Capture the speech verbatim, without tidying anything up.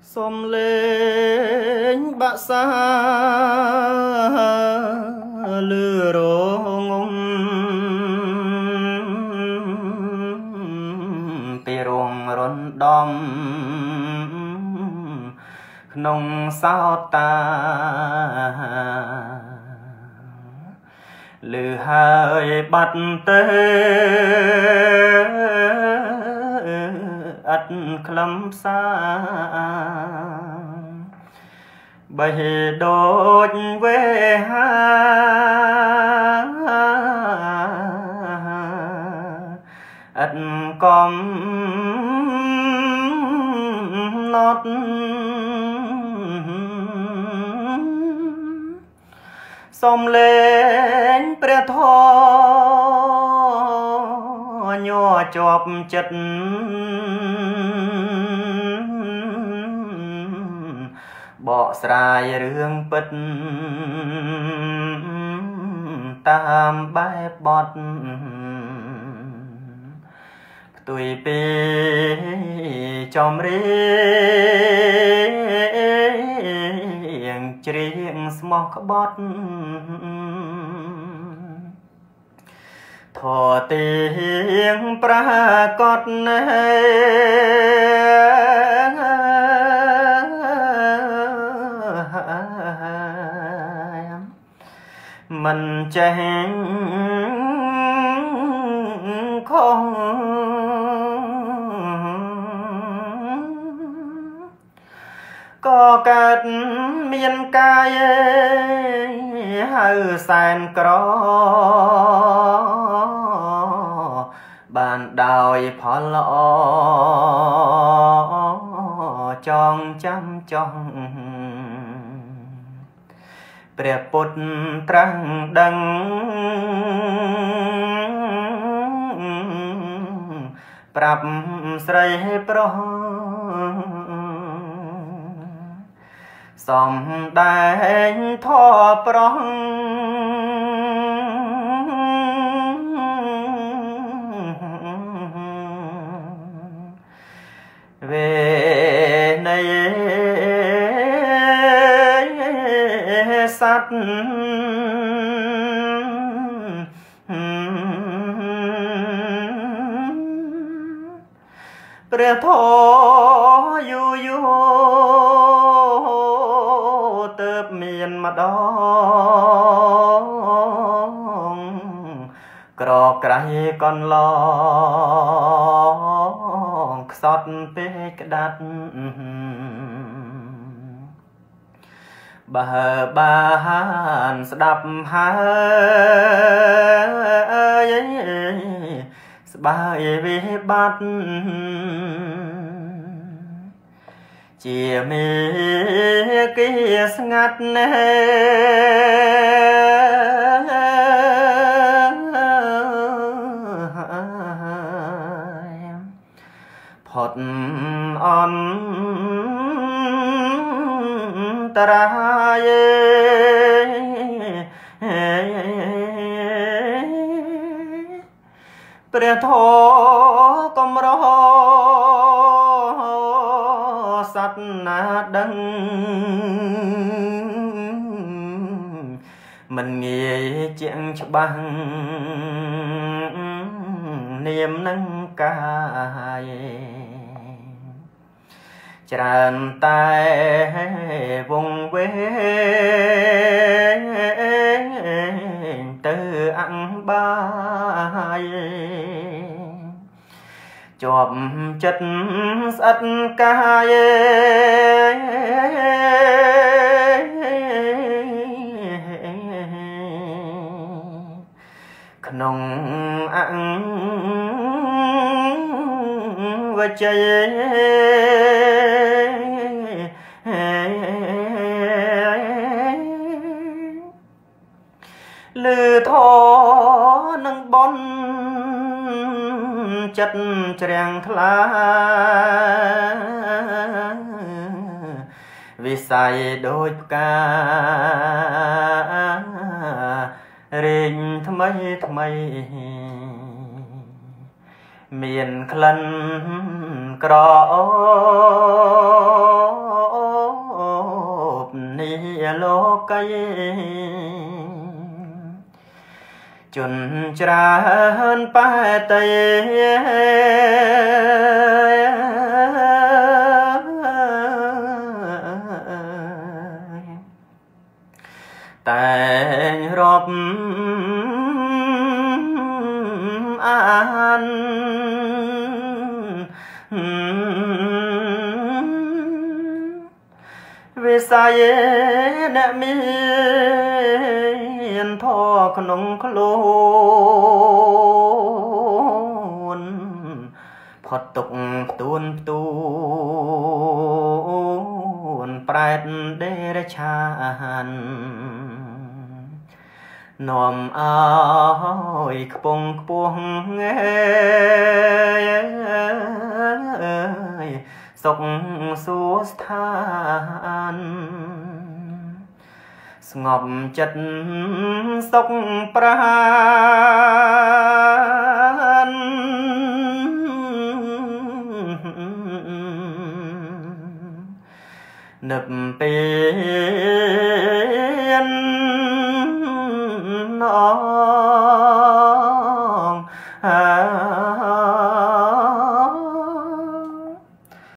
សំលេងបាក់សាលឺរងំពីរងរំដំក្នុងសោតាលឺហើយបាត់ទៅអត់ខ្លឹមសាបេះដូចវេហាអត់កំណត់សំលេងព្រះធម៌ញ័រជាប់ចិត្តបកស្រាយរឿងពិតតាមបែបបទផ្ទុយពីចំរៀងច្រៀងស្មោះក្បត់ធរទៀងប្រកបនៅមិនចេះខុសក៏កើតមានកាយហៅសែនក្របានដោយផលល្អចងចាំចង់ព្រះពុទ្ធត្រាស់ដឹងប្រាប់ស្រីប្រុសសំដែងធម៌ប្រោះវេនៃសត្វព្រះធម៌យូរយូរទើបមានម្ដងក្រក្រៃកន្លងខ្សត់ពេកក្តាត់បើបានស្ដាប់ហើយស្បាយវិបត្តិជាមេគីស្ងាត់ណែផុតអន្តរាយព្រះធម៌កំរោសត្វណាដឹងមិនងាយជាងច្បាស់នាមនឹងកាយច្រើនតែវងវែងទៅអង្បាយជាប់ចិត្តស្អិតកាយក្នុងអង្វជ័យលឺធម៌នឹងបនចិត្តច្រាំងថ្លាវិស័យដូចផ្ការេងថ្មីថ្មី មានក្លិនក្រអូកៃจนจรานป้าเตยแต่รบอ่านวิสัยเนมีนทอขนมขลุนพอตกตูนตูนแปรดเดรชานนอมอ้อยขปงขปวงเอยสกสุสถานสงบจัดสกปราณนึบเปียนนอ